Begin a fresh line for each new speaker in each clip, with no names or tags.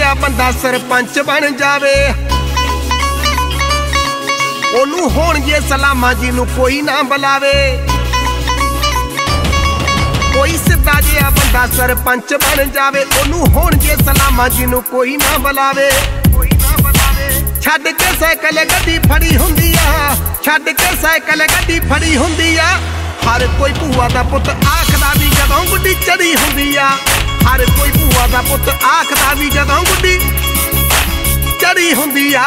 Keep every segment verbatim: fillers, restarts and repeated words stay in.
जिहा बंदा सरपंच बन जावे ओनू होणगे सलामा जिनू कोई ना बुलावे। कोई सीधा जिहा बंदा सरपंच बन जावे ओनू होणगे सलामा जिनू कोई ना बुलावे। छड्ड के साइकिल गड्डी फड़ी हुंदी आ, छड्ड के साइकिल गड्डी फड़ी हुंदी आ। हर कोई भूआ दा पुत आखदा भी जदों गुड्डी चढ़ी हुंदी आ। हर कोई भूआ दा पुत आखदा भी जदों गुड्डी चढ़ी हुंदी आ।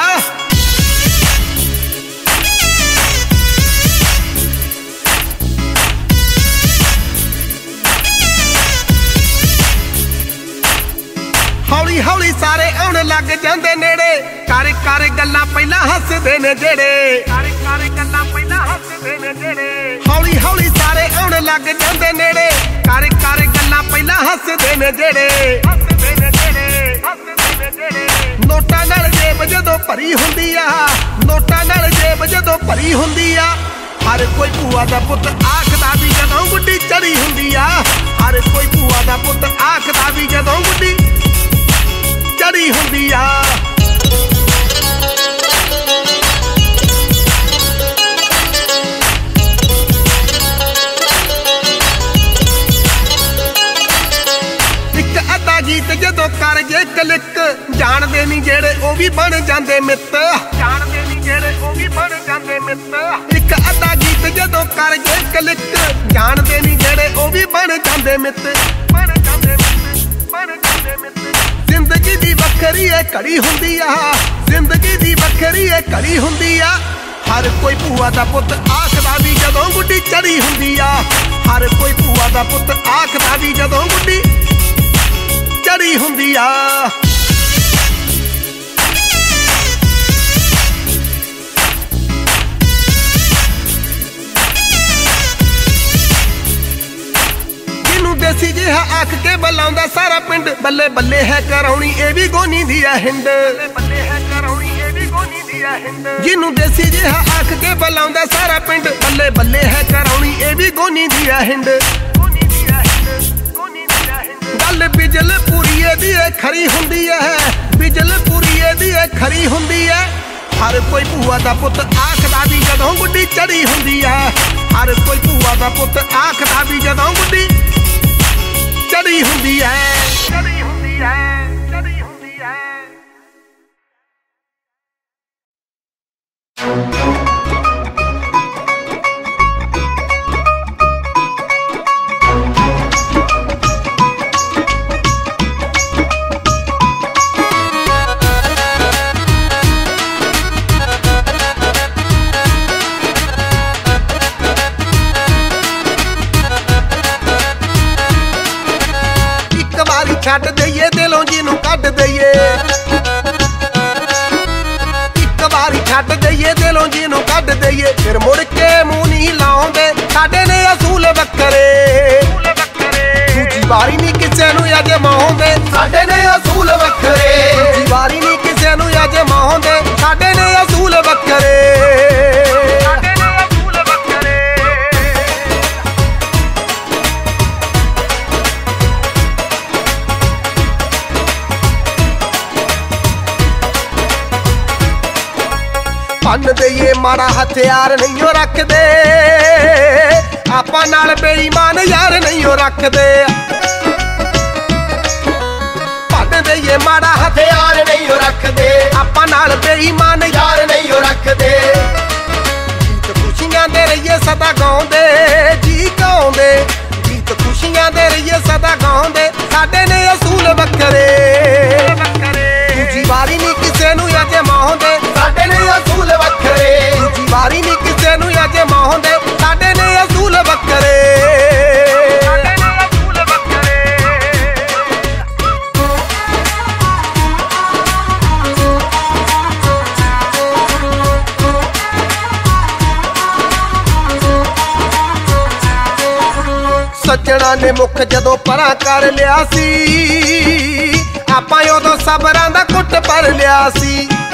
हौली हौली सारे आउण लग जांदे नेड़े कर कर गल्लां पहलां हसदे ने जेड़े कर कर गल्लां पहलां हसदे ने जेड़े। हौली हौली सारे आउण लग जांदे नेड़े कर कर गल्लां पहलां हसदे ने जेड़े हसदे ने जेड़े हसदे ने जेड़े। नोटां नाल जेब जदों भरी हुंदी आ, नोटां नाल जेब जदों भरी हुंदी आ। हर कोई भूआ दा पुत आखदा भी जदों गुड्डी चढ़ी हुंदी आ। हर कोई भूआ दा पुत आखदा भी जदों गुड्डी चढ़ी हुंदी आ। इक अद्धा गीत जदों कर जे क्लिक जानदे नहीं जेड़े ओ भी बन जांदे मित, जानदे नहीं जेड़े ओ भी बन जांदे मित। इक अद्धा गीत जदों कर जे क्लिक जानदे नहीं जेड़े ओ भी बन जांदे मित, बन जांदे मित, बन जांदे मित। जिंदगी दी वखरी है घड़ी हुंदी आ, जिंदगी दी वखरी है घड़ी हुंदी आ। हर कोई भूआ दा पुत आखदा भी जदों गुड्डी चढ़ी हुंदी आ। हर कोई भूआ दा पुत आखदा भी जदों गुड्डी चढ़ी हुंदी आ। देसी जिहा आख के बुलाउंदा सारा पिंड बल्ले बल्ले है कराउणी ए भी गोनी दी है हिंड, बल्ले है कराउणी ए भी गोनी दी है हिंड। जिन्नू देसी जिहा आख के बुलाउंदा सारा पिंड बल्ले बल्ले है कराउणी ए भी गोनी दी है हिंड, गोनी दी है हिंड, गोनी दी है हिंड। गल बिजल पूरी दी है खरी हुंदी है, बिजल पूरी दी है खरी हुंदी है। हर कोई भूआ दा पुत आखदा भी जदों गुड्डी चढ़ी हुंदी है। हर कोई भूआ दा पुत आखदा भी जदों गुड्डी चढ़ी हुंदी है, चढ़ी हुंदी है, चढ़ी हुंदी है। छड्ड दईए दिलों जिनू कड्ड दईए, इक बारी छड्ड दईए दिलों जिनू कड्ड दईए। फिर मुड़ के मूंह नहीं लाउंदे साडे ने असूल वक्खरे, दूजी बारी नहीं किसे नू अजमाउंदे साडे ने असूल वक्खरे, दूजी बारी नहीं किसे नू अजमाउंदे साडे ने असूल वक्खरे। भन दईए माड़ा हथियार नहीं हो रखदे, आपां नाल बेईमान यार नहीं हो रखदे। भन दईए माड़ा हथियार नहीं हो रखदे, आपां नाल बेईमान यार नहीं हो रखदे। गीत खुशियां दे रहिए सदा गाउंदे जी गाउंदे, गीत खुशियां दे रहिए सदा गाउंदे साडे ने असूल वक्खरे। दूजी बारी नहीं किसे नू अजमाउंदे साडे ने असूल वक्खरे, दूजी बारी नहीं किसे नू अजमाउंदे साडे ने असूल वक्खरे। सज्जणा ने मुख जदों परा कर लिया सी, आपां उदों सबरां दा घुट भर लिया सी।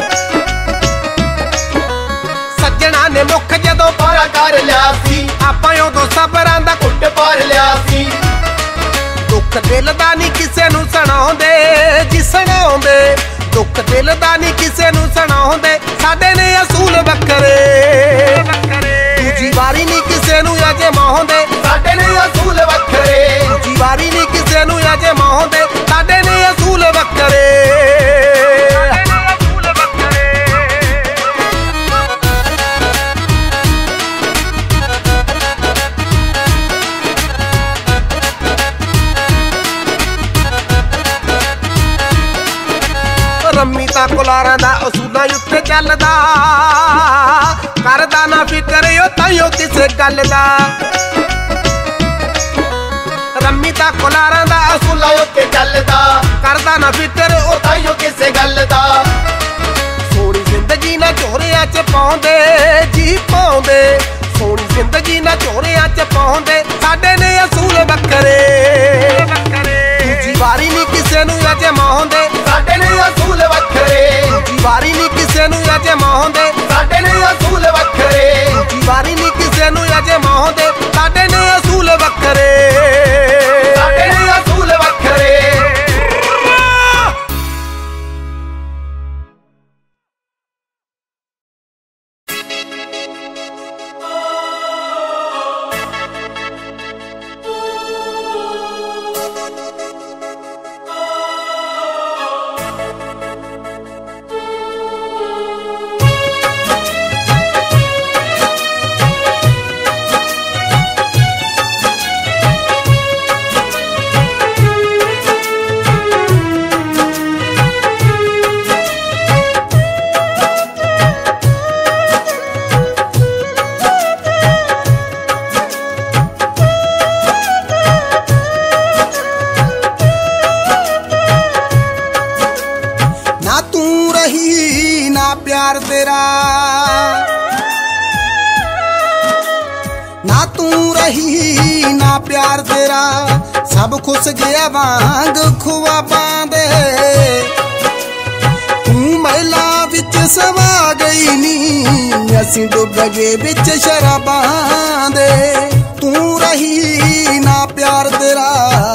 सज्जणा ने मुख जदों परा कर लिया सी, आपां उदों सबरां दा घुट भर लिया सी। दुख दुख दिल दा नी किसे नू सुणाउंदे जी सुणाउंदे, दुख दिल दा नी किसे नू सुणाउंदे, साडे ने असूल वखरे दूजी वारी नी किसे नू अजे माहुंदे, साडे ने असूल वखरे दूजी वारी नी किसे नू अजे माहुंदे, साडे ने असूल वखरे। रम्मी तां कुलारां दा असूलां उत्ते चलदा, करदा ना फिकर ओ ताइयों किसे गल दा। रम्मी तां कुलारां दा असूलां उत्ते चलदा, करदा ना फिकर ओ ताइयों किसे गल दा। सोहनी जिंदगी ना झोरियां च पाउंदे जी पाउंदे, सोहनी जिंदगी ना झोरियां च पाउंदे, साडे ने असूल वखरे दूजी वारी नी किसे नू अजे माहुंदे, साडे ने असूल वखरे दूजी वारी नी किसे नू अजे माहुंदे, साडे ने असूल वखरे दूजी वारी नी किसे नू अजे माहुंदे, साडे ने असूल वखरे साडे ने असूल वखरे। प्यार तेरा ना तू रही ना प्यार तेरा, सब खुस गया वांग खुआ बांदे, तू महिला विच सवा गई नी, असी डुब गए विच शराबां दे। तू रही ना प्यार तेरा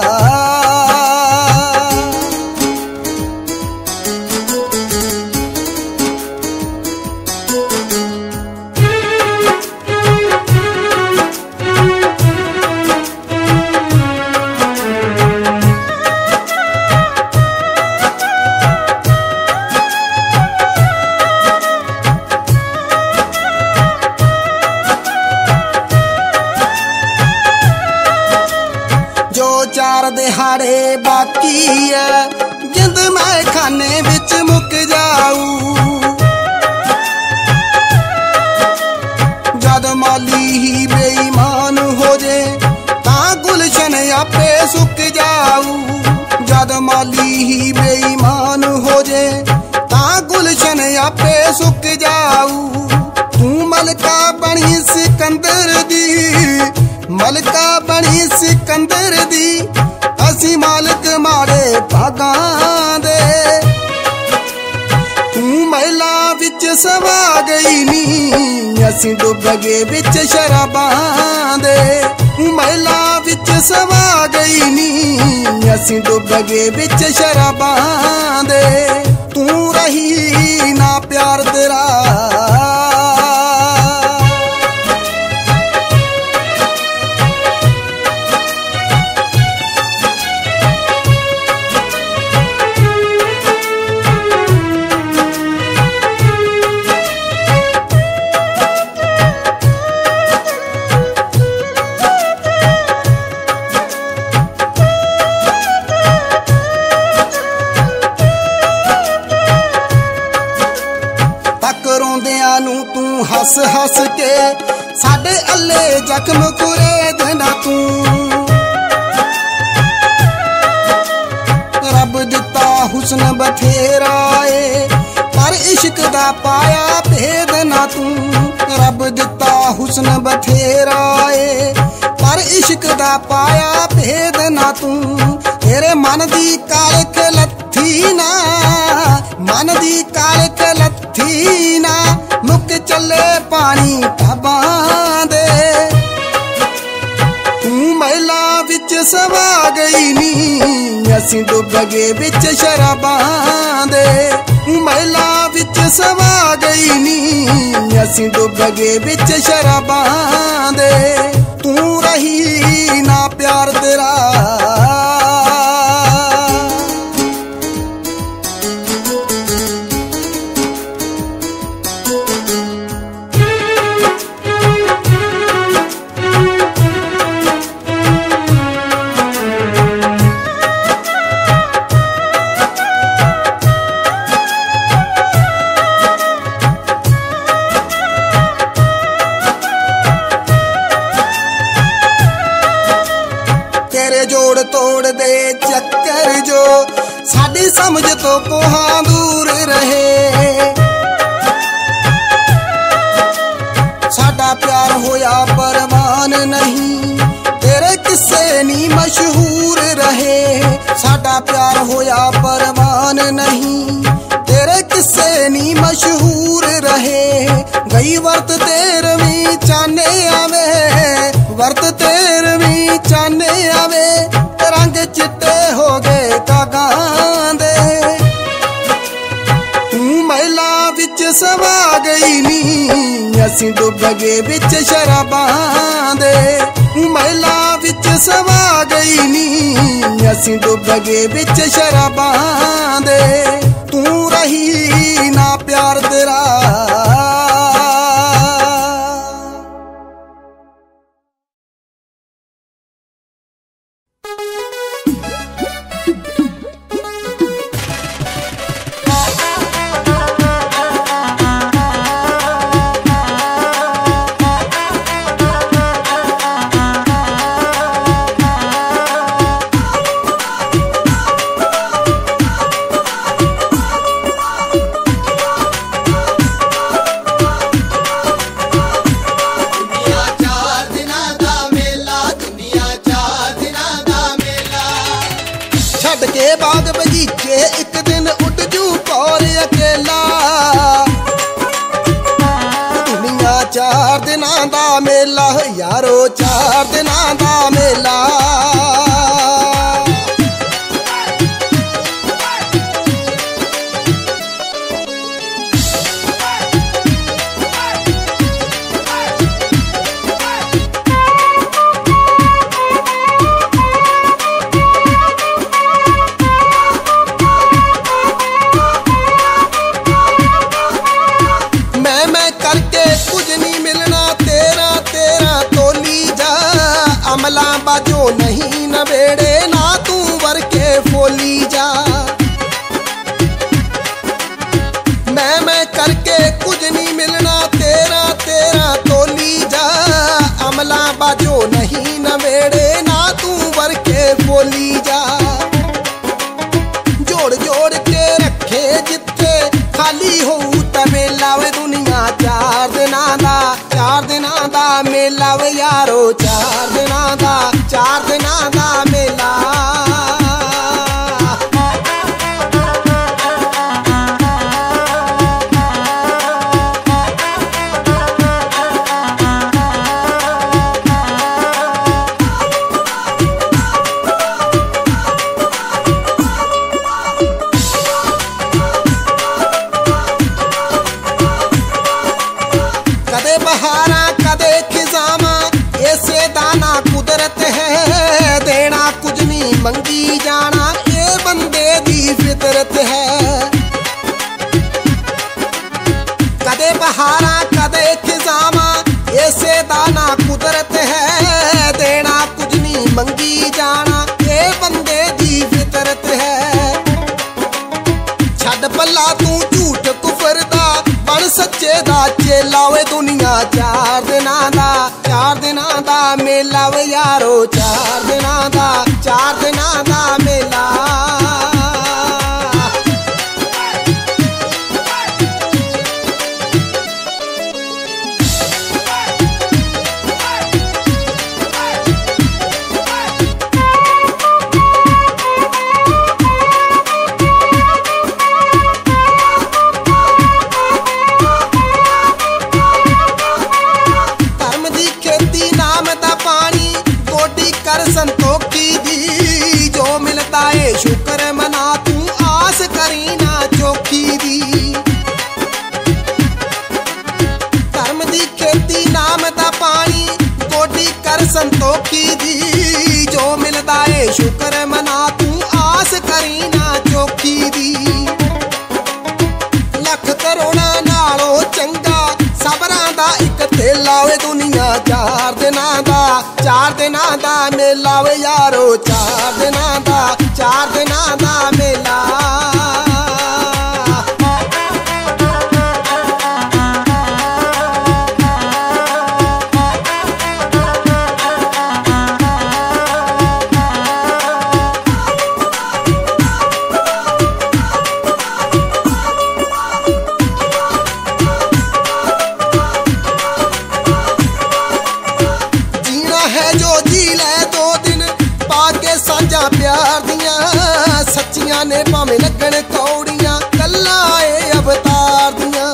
दिहाड़े बाकी है, जिंद मैं खाने विच मुक जाऊ, जद माली ही बेईमान हो जे तां गुलशन आपे सुक जाऊ, जद माली ही बेईमान हो जे तां गुलशन आपे सुक जाऊ। तू मलका बनी सिकंदर दी, मलका बनी सिकंदर दी, असी मालिक मारे भागां दे। तू महिला विच सवा गई नी, असी डुब गए विच शराबां दे। तू महिला विच सवा गई नी, असी डुब गए विच शराबां दे। तू रही ना प्यार तेरा हस हस के साडे अल्ले जख्म कुरे देना तू, रब दिता हुस्न बथेरा ए पर इश्क दा पाया भेद ना तू, रब दिता हुस्न बथेरा ए पर इश्क दा पाया भेद ना तू। तेरे मन दी कालक लथी ना, मन दी कालक लथी ना, मुक चले पानी ढाबां दे। तू महिला विच सवा गई नी,
असीं डुब गए विच शराबां दे, महिला विच सवा गई नी असीं डुब गए विच शराबां दे, तू रही ना प्यार तेरा। जोड़ तोड़ दे चक्कर जो साडी समझ तो कोहां दूर रहे, साडा प्यार होया परवान नहीं, तेरे किस्से नी मशहूर रहे। साडा प्यार होया परवान नहीं, तेरे किस्से नी मशहूर रहे। गई वर्त तेरवीं चाने आवे, वर्त तेरवीं चाने आवे, रंग चिट्टे हो गए कागां दे, तू महिला विच सवा गई नी असीं डुब गए विच शराबां दे, महिला विच सवा गई नी असीं डुब गए विच शराबां दे, तू रही ना प्यार तेरा। बाग बगीचे एक दिन उठ जू कौर अकेला, दुनिया चार दिनां दा मेला यारो, चार दिनां दा मेला। अमला बाजो नहीं नवेड़े ना तू वर के फोली जा, मैं मैं करके कुछ नहीं मिलना तेरा तेरा तोली जा। अमला बाजो नहीं नवेड़े ना तू वर के फोली जा, जोड़ जोड़ के रखे जिथे खाली हो तमेला वे दुनिया चार दिनां दा, चार दिनां दा मेला वे यारो, चार दिनां दा, चार दिनां दा मेला। कदे बहारा कदे खिजामा ऐसे दाना कुदरत है, देना कुछ नहीं मंगी जाना ये बंदे दी फितरत है। कदे बहारा कदे खिजामा ऐसे दाना कुदरत है, देना कुछ नहीं मंगी जाना ये बंदे दी फितरत है। छड़ पल्ला तू झूठ कुफर दा बन सच्चे दा चेला वे दुनिया चार दिनां दा, चार दिनां दा मेला वे यारो, चार दिनां दा, चार दिनां दा मेला। कर संतोखी दी जो मिलता है यारो चार दिनां दा चार दिनां दा मेला। प्यार दियां सच्चियां ने भावें लगन कौड़ियां गल्लां ए अवतार दियां।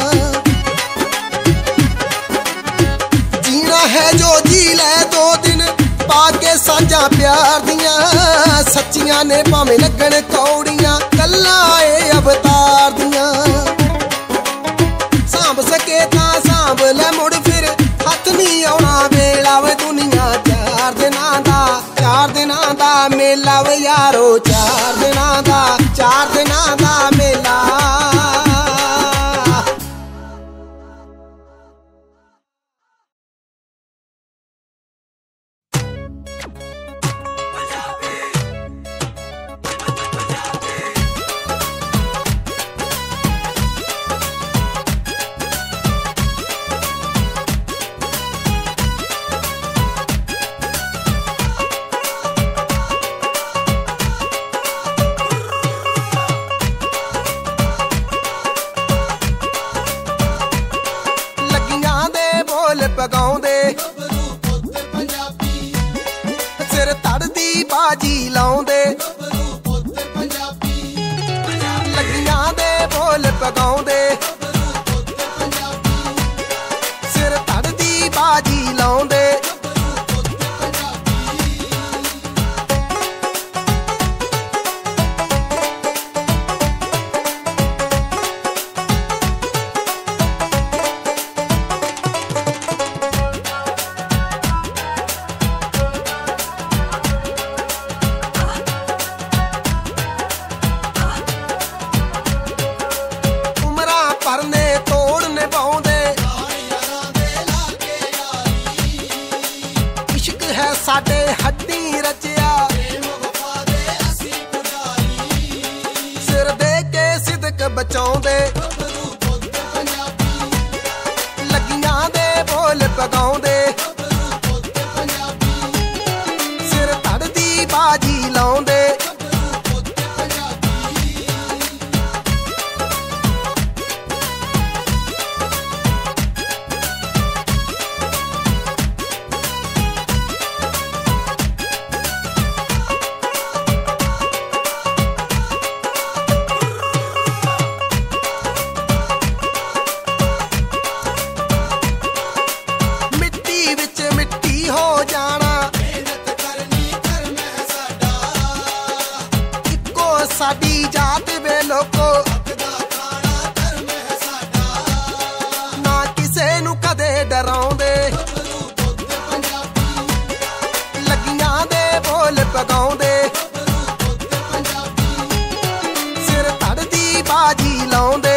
जीना है जो जी लै दो दिन पाके सांझा प्यार दियां सच्चियां ने भावें लगन कौड़ियां गल्लां ए अवतार दियां। सांभ सके तां सांभ लै मुड़ फिर हथ नहीं आउणा वेला वे दुनिया चार दिनां दा चार दिनां दा मेला वे यारो चार दिनां दा चार दिनां दा मेला। पगाउंदे सिर तड़दी बाजी लाउंदे लगियां दे बोल पगाउंदे सिर तड़दी बाजी लाउंदे। साडे हड्डी रचिया सिर दे के सिदक बचाउंदे लगियां दे बोल पगाउंदे सिर तड़दी बाजी लाउंदे। साडी जात वे लोको ना किसे नू कदे डराउंदे लगियां दे बोल पगाउंदे सिर तड़दी बाजी लाउंदे।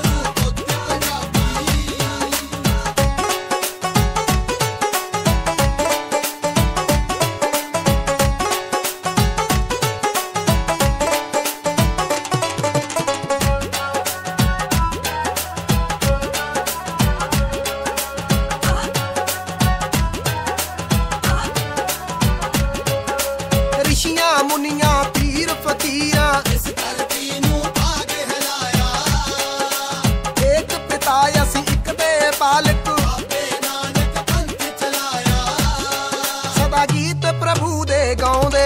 ऋषियां मुनियां पीर फकीरां इस धरती नू भाग हिलाया एक पिता असीं इक दे बालक बाबे नानक पंथ चलाया सदा गीत प्रभु दे गाउंदे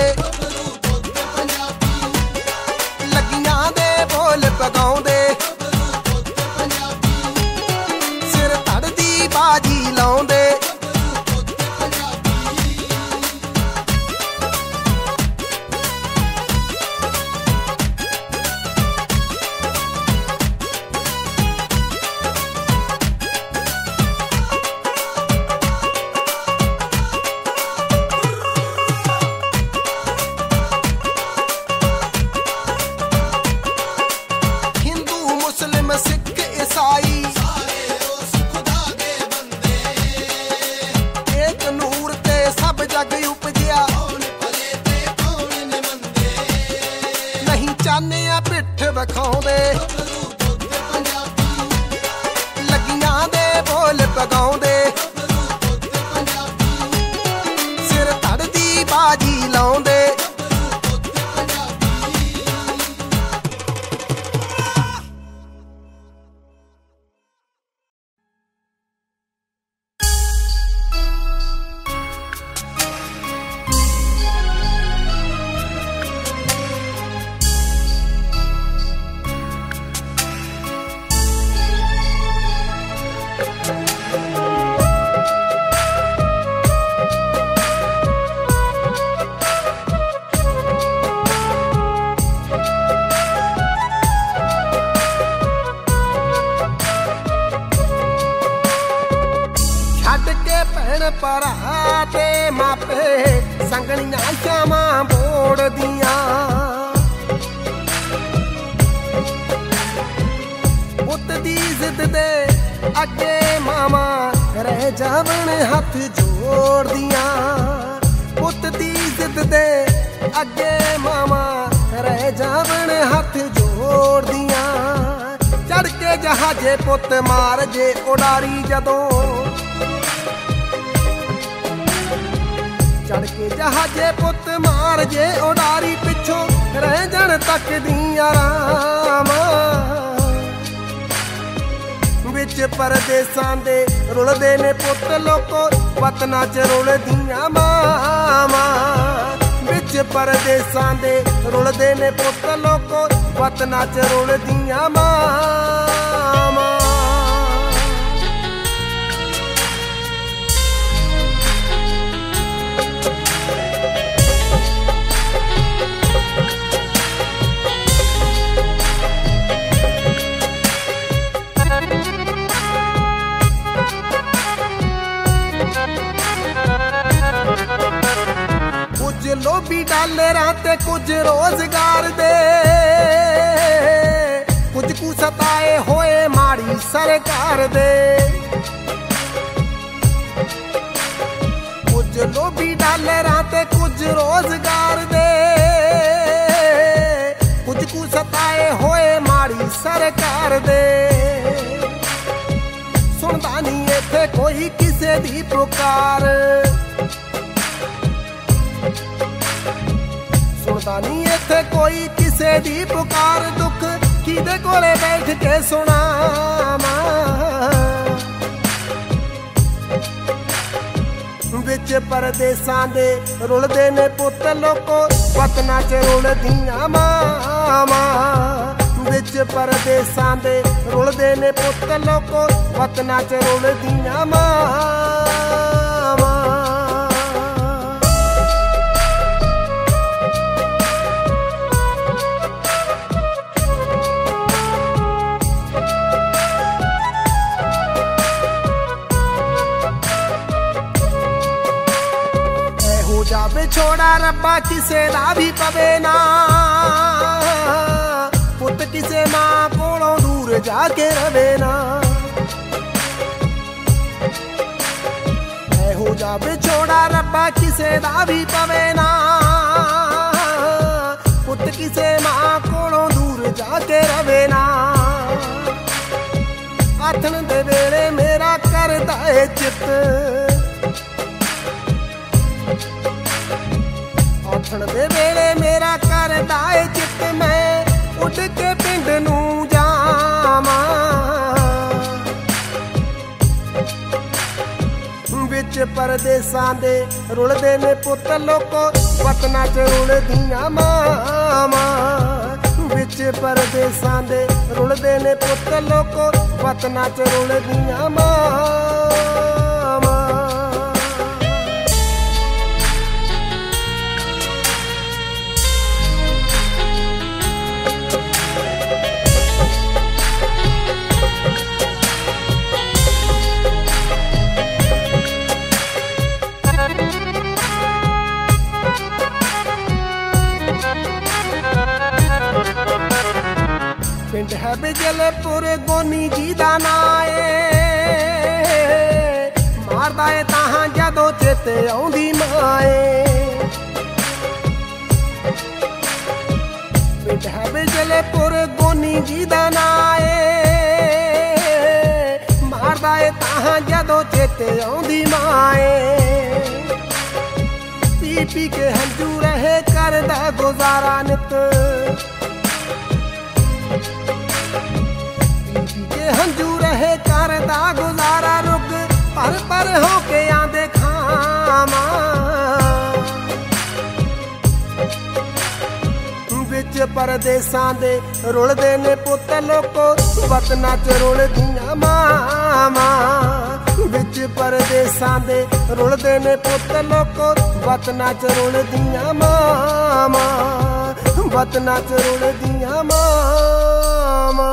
लगियां दे बोल पगाउंदे सिर तड़दी बाजी लाउंदे। ਚਾਨਿਆਂ ਪਿੱਠ ਵਿਖਾਉਂਦੇ ਲੱਗੀਆਂ ਦੇ ਬੋਲ ਪਗਾਉਂਦੇ ਸਿਰ ਧੜਦੀ ਬਾਜੀ ਲਾਉਂਦੇ ਭਰਾ ਤੇ ਮਾਪੇ ਸੰਗਣੀਆਂ ਸ਼ਾਮਾਂ ਬੋੜਦੀਆਂ ਪੁੱਤ ਦੀ ਜ਼ਿੱਦ ਦੇ ਅੱਗੇ ਮਾਮਾ ਰਹਿ ਜਾਵਣ ਹੱਥ ਜੋੜਦੀਆਂ ਪੁੱਤ ਦੀ ਜ਼ਿੱਦ ਦੇ ਅੱਗੇ ਮਾਮਾ ਰਹਿ ਜਾਵਣ ਹੱਥ ਜੋੜਦੀਆਂ ਚੜ ਕੇ ਜਹਾਜੇ ਪੁੱਤ ਮਾਰ ਜੇ ਉਡਾਰੀ ਜਦੋਂ ਚੜ ਕੇ ਜਹਾਜੇ ਪੁੱਤ ਮਾਰ ਜੇ ਉਡਾਰੀ ਪਿੱਛੋਂ ਰਹਿ ਜਾਣ ਤੱਕਦੀਆਂ ਰਾਮਾਂ ਵਿੱਚ ਪਰਦੇਸਾਂ ਦੇ ਰੁਲਦੇ ਨੇ ਪੁੱਤ ਲੋਕੋ ਵਤਨਾਂ 'ਚ ਰੁਲਦੀਆਂ ਮਾਵਾਂ ਵਿੱਚ ਪਰਦੇਸਾਂ ਦੇ ਰੁਲਦੇ ਨੇ ਪੁੱਤ ਲੋਕੋ ਵਤਨਾਂ 'ਚ ਰੁਲਦੀਆਂ ਮਾਵਾਂ ਕੁਝ ਲੋਭੀ ਡਾਲਰਾਂ ਤੇ ਕੁਝ ਰੋਜ਼ਗਾਰ ਦੇ ਕੁਝ ਕੁ ਸਤਾਏ ਹੋਏ ਮਾੜੀ ਸਰਕਾਰ ਦੇ ਕੁਝ ਲੋਭੀ ਡਾਲਰਾਂ ਤੇ ਕੁਝ ਰੋਜ਼ਗਾਰ ਦੇ ਕੁਝ ਕੁ ਸਤਾਏ ਹੋਏ ਮਾੜੀ ਸਰਕਾਰ ਦੇ ਸੁਣਦਾ ਨਹੀਂ ਇੱਥੇ ਕੋਈ ਕਿਸੇ ਦੀ ਪੁਕਾਰ ਸੁਣਦਾ ਨਹੀਂ ਇੱਥੇ ਕੋਈ ਕਿਸੇ ਦੀ ਪੁਕਾਰ ਦੁੱਖ ਕਿਹਦੇ ਕੋਲੇ ਬੈਠ ਕੇ ਸੁਣਾਵਾਂ ਵਿੱਚ ਪਰਦੇਸਾਂ ਦੇ ਰੁਲਦੇ ਨੇ ਪੁੱਤ ਲੋਕੋ ਵਤਨਾਂ 'ਚ ਰੁਲਦੀਆਂ ਮਾਵਾਂ ਵਿੱਚ ਪਰਦੇਸਾਂ ਦੇ ਰੁਲਦੇ ਨੇ ਪੁੱਤ ਲੋਕੋ ਵਤਨਾਂ 'ਚ ਰੁਲਦੀਆਂ ਮਾਵਾਂ ਜਾਵੇ ਛੋੜਾ ਰੱਬਾ ਕਿਸੇ ਦਾ ਵੀ ਪਵੇ ਨਾ ਪੁੱਤ ਕਿਸੇ ਮਾਂ ਕੋਲੋਂ ਦੂਰ ਜਾ ਕੇ ਰਵੇ ਨਾ ਇਹੋ ਜਾਵੇ ਛੋੜਾ ਰੱਬਾ ਕਿਸੇ ਦਾ ਵੀ ਪਵੇ ਨਾ ਪੁੱਤ ਕਿਸੇ ਮਾਂ ਕੋਲੋਂ ਦੂਰ ਜਾ ਕੇ ਰਵੇ ਨਾ ਆਥਣ ਦੇ ਵੇਲੇ ਮੇਰਾ ਕਰਦਾ ਏ ਚਿੱਤ ਆਥਣ ਦੇ ਵੇਲੇ ਮੇਰਾ ਕਰਦਾ ਏ ਚਿੱਤ ਮੈਂ ਉੱਡ ਕੇ ਪਿੰਡ ਨੂੰ ਜਾਵਾਂ ਵਿੱਚ ਪਰਦੇਸਾਂ ਦੇ ਰੁਲਦੇ ਨੇ ਪੁੱਤ ਲੋਕੋ ਵਤਨਾਂ 'ਚ ਰੁਲਦੀਆਂ ਮਾਵਾਂ ਵਿੱਚ ਪਰਦੇਸਾਂ ਦੇ ਰੁਲਦੇ ਨੇ ਪੁੱਤ ਲੋਕੋ ਵਤਨਾਂ 'ਚ ਰੁਲਦੀਆਂ ਮਾਵਾਂ ਪਿੰਡ ਹੈ ਬਿਜਲਪੁਰ ਗੋਨੀ ਜੀ ਦਾ ਨਾਂ ਏ ਮਾਰਦਾ ਏ ਤਾਂ ਜਦੋਂ ਚੇਤੇ ਆਉਂਦੀ ਮਾਂ ਏ ਪਿੰਡ ਹੈ ਬਿਜਲਪੁਰ ਗੋਨੀ ਜੀ ਦਾ ਨਾਂ ਏ, ਮਾਰਦਾ ਏ ਤਾਂ ਜਦੋਂ ਚੇਤੇ ਆਉਂਦੀ ਮਾਂ ਏ। ਪੀ ਪੀ ਕੇ ਹੰਝੂ ਰਹੇ ਕਰਦਾ ਗੁਜ਼ਾਰਾ ਨਿਤ, ਪੀ ਪੀ ਕੇ ਹੰਝੂ ਰਹੇ ਕਰਦਾ ਗੁਜ਼ਾਰਾ। ਰੁਕ ਪਰ ਪਰ ਹੋ ਕੇ ਆਂਦੇ ਖਾਵਾਂ ਵਿੱਚ ਪਰਦੇਸਾਂ ਦੇ ਰੁਲਦੇ ਨੇ ਪੁੱਤ ਲੋਕੋ, ਵਤਨਾਂ ਚ ਰੁਲਦੀਆਂ ਮਾਵਾਂ। ਵਿੱਚ ਪਰਦੇਸਾਂ ਦੇ ਰੁਲਦੇ ਨੇ ਪੁੱਤ ਲੋਕੋ, ਵਤਨਾਂ ਚ ਰੁਲਦੀਆਂ ਮਾਵਾਂ, ਵਤਨਾਂ ਚ ਰੁਲਦੀਆਂ ਮਾਵਾਂ।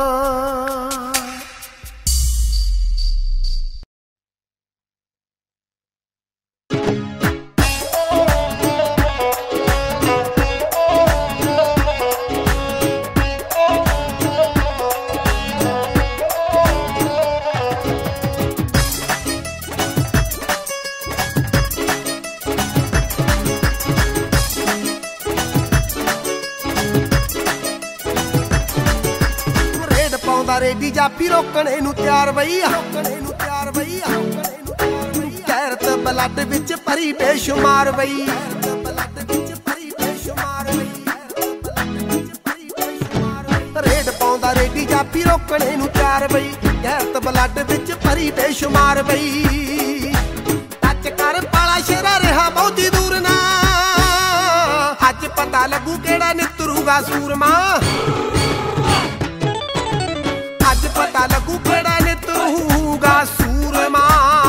ਰੇਡੀ ਜਾਪੀ ਰੋਕਣੇ ਨੂੰ ਤਿਆਰ ਬਈ, ਰੋਕਣੇ ਨੂੰ ਤਿਆਰ ਬਈ, ਗੈਰਤ ਬਲੱਡ ਵਿੱਚ ਭਰੀ ਬੇਸ਼ੁਮਾਰ ਬਈ, ਬਲੱਡ ਵਿੱਚ ਭਰੀ ਬੇਸ਼ੁਮਾਰ ਬਈ। ਰੇਡ ਪਾਉਂਦਾ ਰੇਡੀ ਜਾਪੀ ਰੋਕਣੇ ਨੂੰ ਤਿਆਰ ਬਈ, ਗੈਰਤ ਬਲੱਡ ਵਿੱਚ ਭਰੀ ਬੇਸ਼ੁਮਾਰ ਬਈ। ਟੱਚ ਕਰ ਪਾਲਾ ਸ਼ੇਰਾ ਰਿਹਾ ਬਹੁਤੀ ਦੂਰ ਨਾ, ਅੱਜ ਪਤਾ ਲੱਗੂ ਕਿਹੜਾ ਨਿਤਰੂਗਾ ਸੂਰਮਾ। ਅੱਜ ਪਤਾ ਲੱਗੂ ਕਿਹੜਾ ਨਿਤਰੂਗਾ ਸੂਰਮਾ।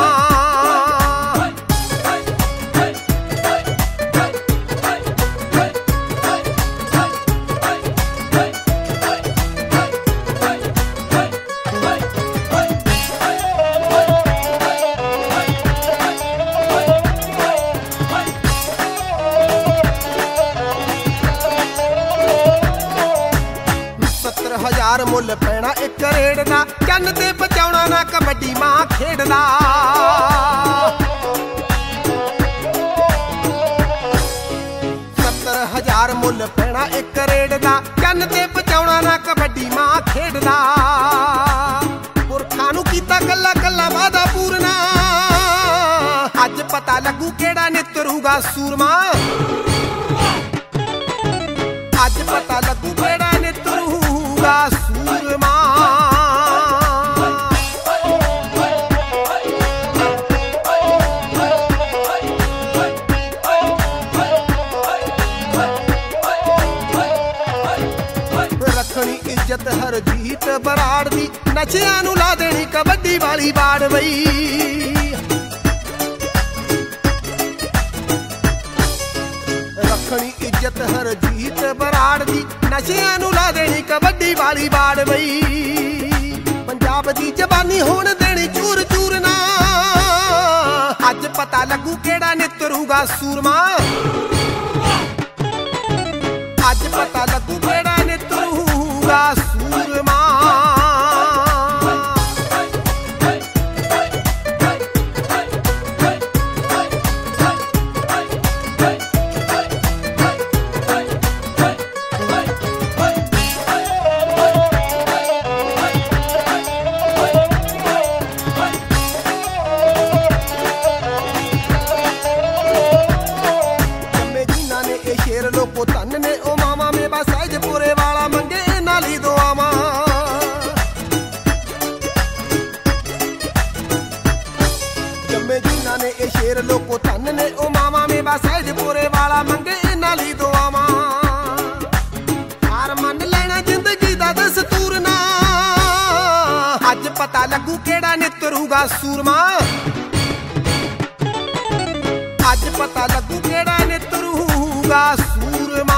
ਸੱਤਰ ਹਜ਼ਾਰ ਮੁੱਲ ਪੈਣਾ ਇੱਕ ਰੇਡ ਦਾ, ਚੰਨ ਤੇ ਬਚਾਉਣਾ ਨਾ ਕਬੱਡੀ ਮਾਂ ਖੇਡਦਾ। ਸੱਤਰ ਹਜ਼ਾਰ ਮੁੱਲ ਪੈਣਾ ਇੱਕ ਰੇਡ ਦਾ, ਚੰਨ ਤੇ ਬਚਾਉਣਾ ਨਾ ਕਬੱਡੀ ਮਾਂ ਖੇਡਦਾ। ਪੁਰਖਾਂ ਨੂੰ ਕੀਤਾ ਕੱਲਾ ਕੱਲਾ ਵਾਦਾ ਪੂਰਨਾ, ਅੱਜ ਪਤਾ ਲੱਗੂ ਕਿਹੜਾ ਨਿਤਰੂਗਾ ਸੂਰਮਾ। ਅੱਜ ਪਤਾ ਲੱਗੂ ਕਿਹੜਾ ਨਿਤਰੂਗਾ ਸੂਰਮਾ। ਰੱਖਣੀ ਇੱਜ਼ਤ ਹਰਜੀਤ ਬਰਾੜ ਦੀ, ਨਸ਼ਿਆਂ ਨੂੰ ਲਾ ਦੇਣੀ ਕਬੱਡੀ ਵਾਲੀ ਬਾੜ ਬਈ। ਰੱਖਣੀ ਇੱਜ਼ਤ ਹਰਜੀਤ ਬਰਾੜ ਦੀ, ਨਸ਼ਿਆਂ ਨੂੰ ਲਾ ਦੇਣੀ ਕਬੱਡੀ ਵਾਲੀ ਬਾੜ ਬਈ। ਪੰਜਾਬ ਦੀ ਜ਼ਬਾਨੀ ਹੋਣ ਦੇਣੀ ਚੂਰ ਚੂਰ ਨਾ, ਅੱਜ ਪਤਾ ਲੱਗੂ ਕਿਹੜਾ ਨਿਤਰੂਗਾ ਸੂਰਮਾ। ਅੱਜ ਪਤਾ ਲੱਗੂ ਕਿਹੜਾ ਨਿਤਰੂਗਾ ਸੂਰਮਾ। ਲੋਕੋ ਧੰਨ ਨੇ ਉਹ ਮਾਵਾ ਮੇਵਾ ਸਹਿਜਪੁਰੇ ਵਾਲਾ, ਮੰਗੇ ਨਾਲੀ ਦੁਆਵਾਂ। ਜੰਮੇ ਜਿਨ੍ਹਾਂ ਨੇ ਇਹ ਸ਼ੇਰ ਲੋਕੋ ਧੰਨ ਨੇ ਉਹ ਮਾਵਾ ਮੇਵਾ ਸਹਿਜਪੁਰੇ ਵਾਲਾ, ਮੰਗੇ ਨਾਲੀ ਦੁਆਵਾਂ। ਹਾਰ ਮੰਨ ਲੈਣਾ ਜ਼ਿੰਦਗੀ ਦਾ ਦਸਤੂਰ ਨਾ, ਅੱਜ ਪਤਾ ਲੱਗੂ ਕਿਹੜਾ ਨਿਤਰੂਗਾ ਸੂਰਮਾ। ਅੱਜ ਪਤਾ ਲੱਗੂ ਕਿਹੜਾ ਨਿਤਰੂਗਾ ਸੂਰਮਾ।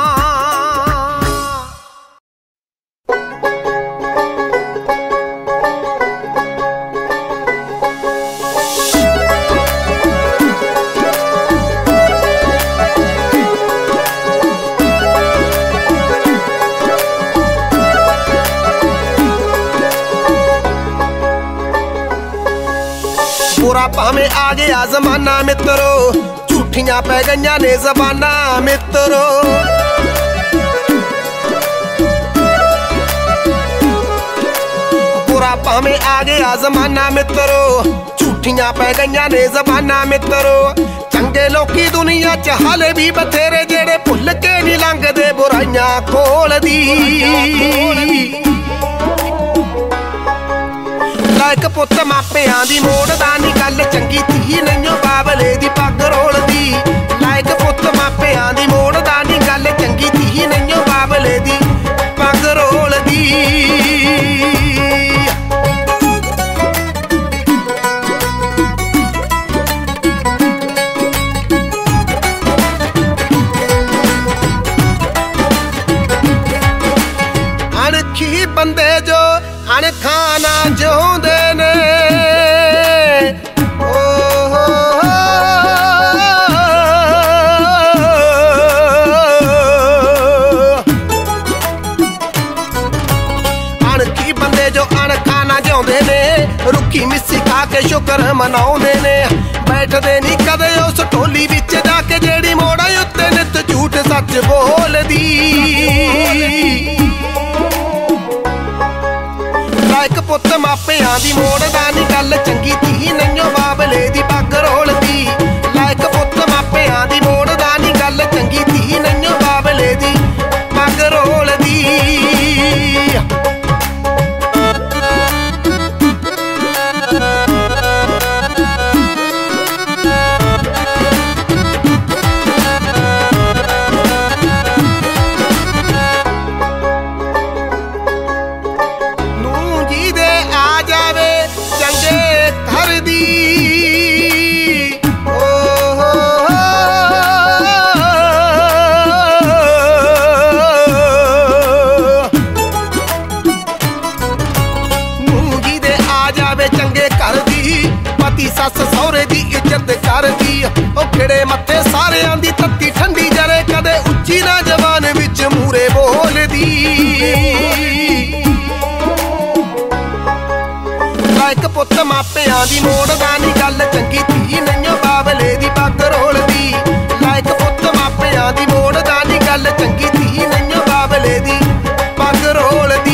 बुरा भावे आ गया जमाना मित्रो, झूठियां पै गईयां ने ज़बाना मित्रो।
भावें आ गया जमाना मित्रो, झूठियां पै गईयां ने जबाना मित्रो। चंगे लोकी दुनिया च हाले भी बथेरे जेड़े भुल के नहीं लंघदे बुराइयां कोल दी। लायक पुत मापियां दी मोड़दा नी गल चंगी धी नहियों बाबले दी पग रोलदी। लायक पुत मापियां दी मोड़दा नी गल चंगी धी नहियों बाबले दी पग रोलदी। अणखी बंदे जो अणखाना जिउंदे ने, अणखी बंदे जो अणखाना जिउंदे ने, रुखी मिस्सी खा के शुक्र मनाउंदे ने। बैठदे नी कदे उस टोली विच जाके जेड़ी मोड़ा उत्ते नित झूठ सच बोलदी। लायक पुत मापियां दी मोड़दा नी गल चंगी धी नहियों बाबले दी पग रोलदी। लायक पुत मापियां दी मोड़दा नी गल चंगी धी नहियों बाबले दी पग रोलदी। सस सौरे दी इज्जत करदी, ओ खिड़े मत्थे सारियां दी तत्ती ठंडी जरे कदे उच्ची ना जबान विच मूरे बोलदी। लायक पुत मापियां दी मोड़दा नी गल चंगी धी नहियों बाबले दी पग रोलदी। लायक पुत मापियां दी मोड़दा नी गल चंगी धी नहियों बाबले दी पग रोलदी।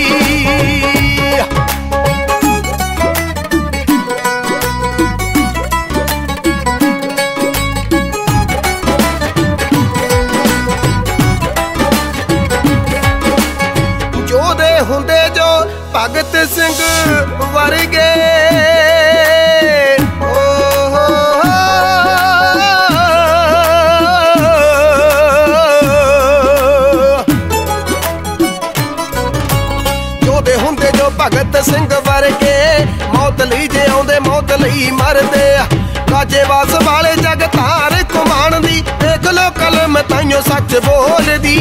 हुंदे जो भगत सिंह वर्गे, जोधे हुंदे जो भगत सिंह वर्गे, मौत लई जे आउंदे मौत लई मरदे। राजेवास वाले जग तार घुमाण दी देख लो कलम ताइयों सच बोलदी।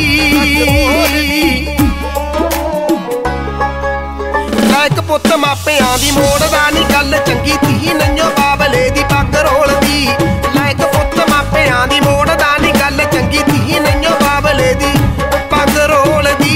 लायक पुत मापियां दी मोड़दा नी गल चंगी धी नहियों बाबले दी पग रोलदी। लायक पुत मापियां दी मोड़दा नी गल चंगी धी नहियों बाबले दी पग रोलदी।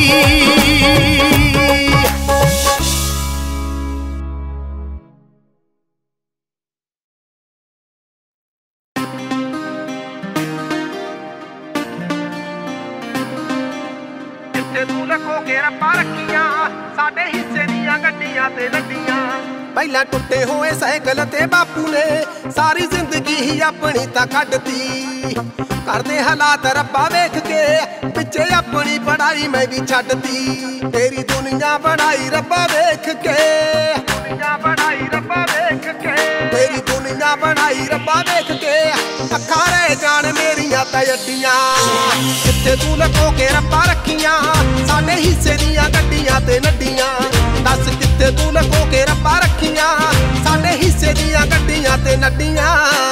तू लखो के रब्बा रखियां साडे हिस्से दियां गड्डियां ते लड्डियां। पहला टुटे होए साइकिल ते बापू ने सारी जिंदगी ही अपनी तां कड्डती। करदे हालात रब्बा वेख के पिछे अपनी पढ़ाई मैं भी छड्डती। तेरी दुनिया बनाई रब्बा वेख के, दुनिया बनाई रब्बा वेख के, तेरी दुनिया बनाई रब्बा वेख के। अखां रह जान मेरियां तां अड्डियां, जिथे तू लखो के रब्बा रखियां साडे हिस्से दियां गड्डियां ते नड्डियां। दस किथे तू लखो के रब्बा रखियां साडे हिस्से दियां गड्डियां ते नड्डियां।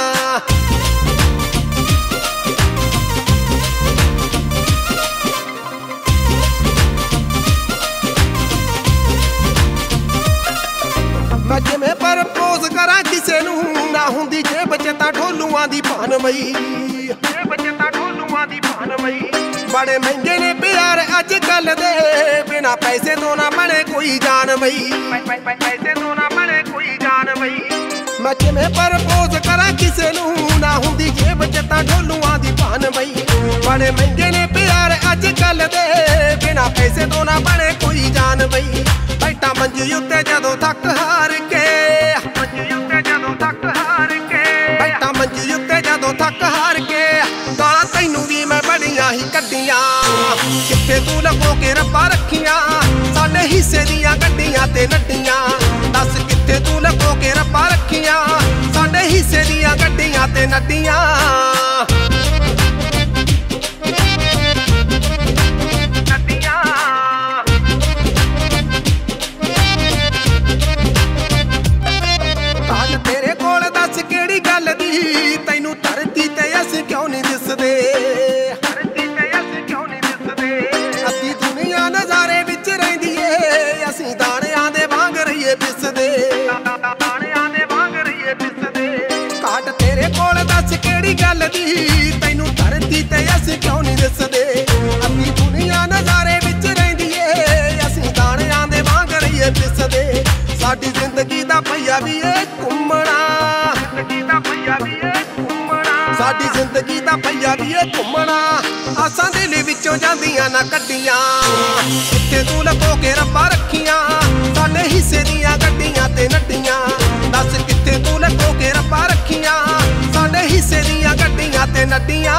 मैं जिवें परपोज करा किसे नूं ना हुंदी जेब च तां ढोलूआं दी भान मई। जेब च तां ढोलूआं दी भान मई। बड़े महंगे ने प्यार अज कल दे, बिना पैसे तो ना बने कोई जान मई। पैसे तो ना बने कोई जान मई। मैं जिवें परपोज करा किसे नूं ना हुंदी जेब च तां ढोलूआं दी भान मई। बड़े महंगे ने प्यार अज कल दे, बिना पैसे तो ना बने कोई जान मई। बैठा मंज ਮੰਜੀ ਉੱਤੇ ਜਦੋਂ ਥੱਕ ਹਾਰ ਕੇ ਮੰਜੀ ਉੱਤੇ ਜਦੋਂ ਥੱਕ ਹਾਰ ਕੇ ਬੈਠਾ ਮੰਜੀ ਉੱਤੇ ਜਦੋਂ ਥੱਕ ਹਾਰ ਕੇ ਗਾਲਾਂ ਤੈਨੂੰ ਵੀ ਮੈਂ ਬੜੀਆਂ ਹੀ ਕੱਢੀਆਂ ਕਿੱਥੇ ਤੂੰ ਲਗੋ ਕੇ ਰੱਬਾ ਰੱਖੀਆਂ ਸਾਡੇ ਹਿੱਸੇ ਦੀਆਂ ਗੱਡੀਆਂ ਤੇ ਨੱਡੀਆਂ ਦੱਸ ਕਿੱਥੇ ਤੂੰ ਲਗੋ ਕੇ ਰੱਬਾ ਰੱਖੀਆਂ ਸਾਡੇ ਹਿੱਸੇ ਦੀਆਂ ਗੱਡੀਆਂ ਤੇ ਨੱਡੀਆਂ ਤੈਨੂੰ ਧਰਤੀ ਤੇ ਅਸੀਂ ਕਿਉਂ ਨਹੀਂ ਦਿਸਦੇ ਧਰਤੀ ਤੇ ਅਸੀਂ ਕਿਉਂ ਨਹੀਂ ਦਿਸਦੇ ਅੱਧੀ ਦੁਨੀਆ ਨਜ਼ਾਰੇ ਵਿੱਚ ਰਹਿੰਦੀ ਏ ਅਸੀਂ ਦਾਣਿਆਂ ਦੇ ਵਾਂਗ ਰਹੀਏ ਪਿਸਦੇ ਦਾਣਿਆਂ ਦੇ ਵਾਂਗ ਰਹੀਏ ਪਿਸਦੇ ਘਾਟ ਤੇਰੇ ਕੋਲ ਦੱਸ ਕਿਹੜੀ ਗੱਲ ਦੀ ਤੈਨੂੰ ਧਰਤੀ ਤੇ ਅਸੀਂ ਕਿਉਂ ਨਹੀਂ ਦਿਸਦੇ ਅੱਧੀ ਦੁਨੀਆ ਨਜ਼ਾਰੇ ਵਿੱਚ ਰਹਿੰਦੀ ਏ ਅਸੀਂ ਦਾਣਿਆਂ ਦੇ ਵਾਂਗ ਰਹੀਏ ਪਿਸਦੇ ਸਾਡੀ ਜ਼ਿੰਦਗੀ ਦਾ ਪਈਆ ਵੀ ਏ ਘੁੰਮਣਾ ਜ਼ਿੰਦਗੀ ਦਾ ਪਈਆ ਵੀ ਏ ਸਾਡੀ ਜ਼ਿੰਦਗੀ ਦਾ ਪਈਆ ਵੀ ਏ ਘੁੰਮਣਾ ਆਸਾਂ ਦਿਲ ਵਿੱਚੋਂ ਜਾਂਦੀਆਂ ਨਾ ਕੱਢੀਆਂ ਕਿੱਥੇ ਤੂੰ ਲਗੋ ਕੇ ਰੱਬਾ ਰੱਖੀਆਂ ਸਾਡੇ ਹਿੱਸੇ ਦੀਆਂ ਗੱਡੀਆਂ ਤੇ ਨੱਡੀਆਂ ਦੱਸ ਕਿੱਥੇ ਤੂੰ ਲਗੋ ਕੇ ਰੱਬਾ ਰੱਖੀਆਂ ਸਾਡੇ ਹਿੱਸੇ ਦੀਆਂ ਗੱਡੀਆਂ ਤੇ ਨੱਡੀਆਂ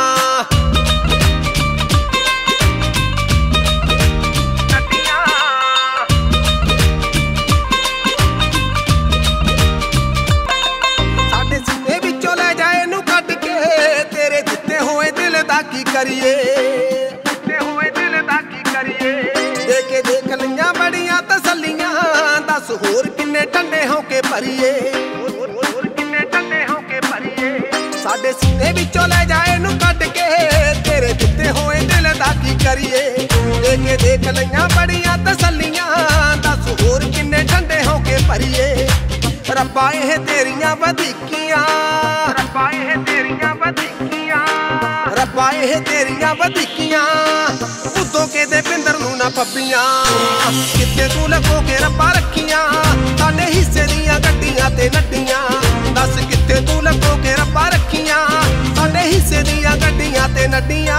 ਕੀ ਕਰੀਏ ਦਿੱਤੇ ਹੋਏ ਦਿਲ ਦਾ ਕੀ ਕਰੀਏ ਦੇ ਕੇ ਦੇਖ ਲਈਆਂ ਬੜੀਆਂ ਤਸੱਲੀਆਂ ਦੱਸ ਹੋਰ ਕਿੰਨੇ ਠੰਡੇ ਹੋ ਕੇ ਭਰੀਏ ਹੋਰ ਕਿੰਨੇ ਠੰਡੇ ਹੋ ਕੇ ਭਰੀਏ ਸਾਡੇ ਸੀਨੇ ਵਿੱਚੋਂ ਲੈ ਜਾ ਇਹਨੂੰ ਕੱਢ ਕੇ ਤੇਰੇ ਦਿੱਤੇ ਹੋਏ ਦਿਲ ਦਾ ਕੀ ਕਰੀਏ ਦੇ ਕੇ ਦੇਖ ਲਈਆਂ ਬੜੀਆਂ ਤਸੱਲੀਆਂ ਦੱਸ ਹੋਰ ਕਿੰਨੇ ਠੰਡੇ ਹੋ ਕੇ ਭਰੀਏ ਰੱਬਾ ਇਹ ਤੇਰੀਆਂ ਵਧੀਕੀਆਂ ਰੱਬਾ ਇਹ ਤੇਰੀਆਂ ਵਧੀਕੀਆਂ ਰੱਬਾ ਇਹ ਤੇਰੀਆਂ ਵਧੀਕੀਆਂ ਉਦੋਂ ਕਿਤੇ ਪਿੰਦਰ ਨੂੰ ਨਾ ਪੱਬੀਆਂ ਕਿੱਥੇ ਤੂੰ ਲਗੋ ਕੇ ਰੱਬਾ ਰੱਖੀਆਂ ਸਾਡੇ ਹਿੱਸੇ ਦੀਆਂ ਗੱਡੀਆਂ ਤੇ ਨੱਡੀਆਂ ਦੱਸ ਕਿੱਥੇ ਤੂੰ ਲਗੋ ਕੇ ਰੱਬਾ ਰੱਖੀਆਂ ਸਾਡੇ ਹਿੱਸੇ ਦੀਆਂ ਗੱਡੀਆਂ ਤੇ ਨੱਡੀਆਂ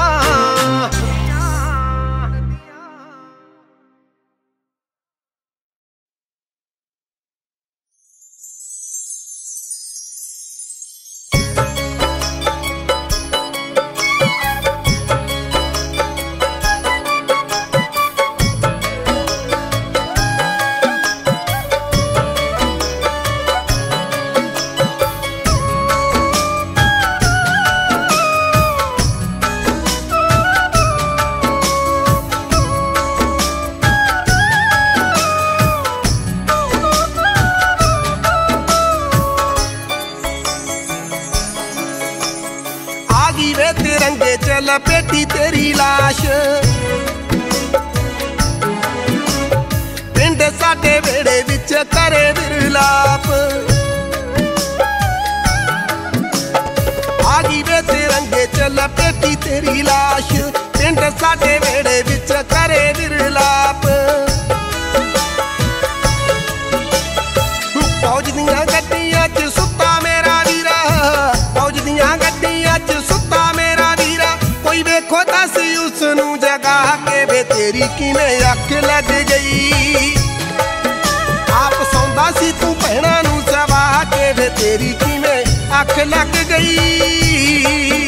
तिरंगे च लपेटी तेरी लाश पिंड साडे वेड़े विच करे विरलाप आ गई वे तिरंगे च लपेटी तेरी लाश पिंड साडे वेड़े विच करे विरलाप फौज दियां गड्डियां च सुत्ता मेरा वीरा फौज दियां गड्डियां च सुत्ता मेरा वीरा कोई वेखो दस उसनू जगा के वे तेरी किवें अख लग गई आप सौंदा सी तू भैणा नू सवा के वे तेरी किवें अख लग गई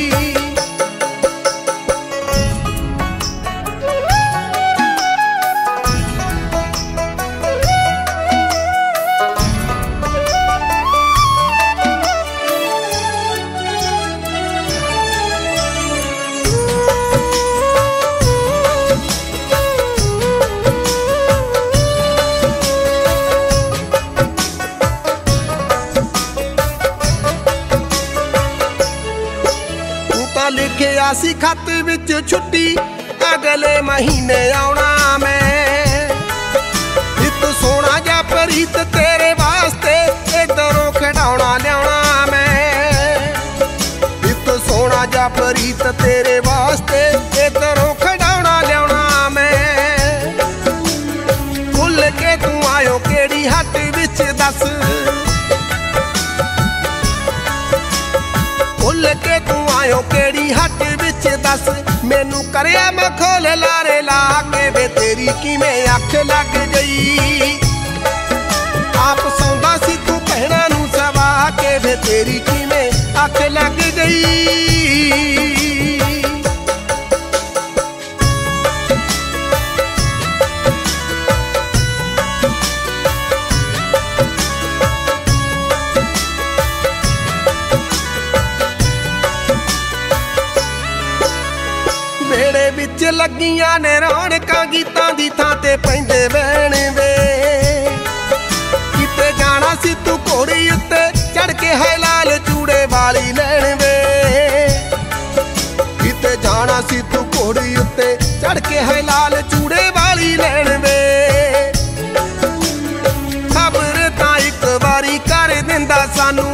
लिखिया सी खत विच छुट्टी अगले महीने आउणा मैं नित सोना जा प्रीत तेरे वास्ते इधरों खिडौना लियाउणा मैं नित सोना जा प्रीत तेरे वास्ते इधरों खिडौना लियाउणा मैं भुल के तू आयो केड़ी हट विच दस भुल के तू आयो केड़ी हट विच दस मैनू करया मैं खोल लारे ला के वे तेरी किवें अख लग गई। लगियां ने रौनकां गीतां दी थां ते पैंदे बैण वे किते जाना सी तू घोड़ी उत्ते चढ़ के है लाल चूड़े वाली लैण वे किते जाना सी तू घोड़ी उत्ते चढ़ के है लाल चूड़े वाली लैण वे खबर तां इक वारी कर दिंदा सानू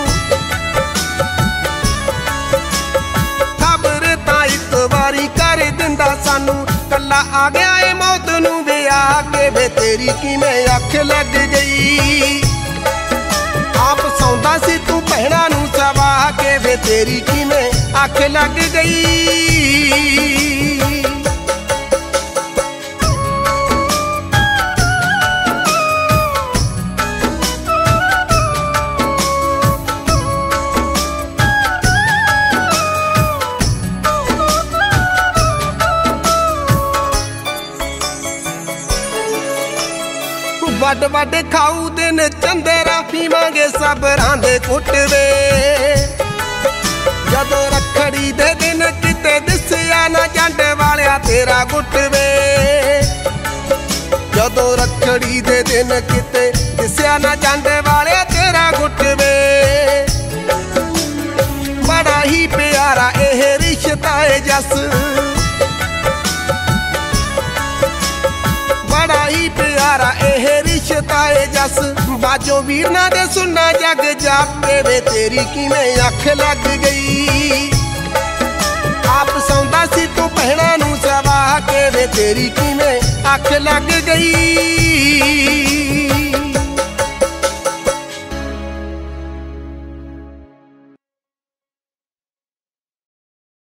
कर दिंदा सानू कला आ गया ए मौत नू वे आके वे तेरी किवें अख लग गई आप सौंदा सी तू भैणा नू सवा के वे तेरी किवें अख लग गई वड वड खाऊ दिन चंदेरा पीवांगे सबरां दे कुटवे जदों रखड़ी दे दिन किते दिसिया ना जंड वालिया तेरा गुटवे जदों रखड़ी दे दिन किते दिसिया ना जंड वालिया तेरा गुटवे बड़ा ही प्यारा एह रिश्ता है जस बड़ा ही प्यारा एह रिश्ता है जस बाजो वीर ना दे सुनना जग जापे वे तेरी किवें अख लग गई आप सौंदा सी तू भैणा नू सवा के वे तेरी किवें अख लग गई।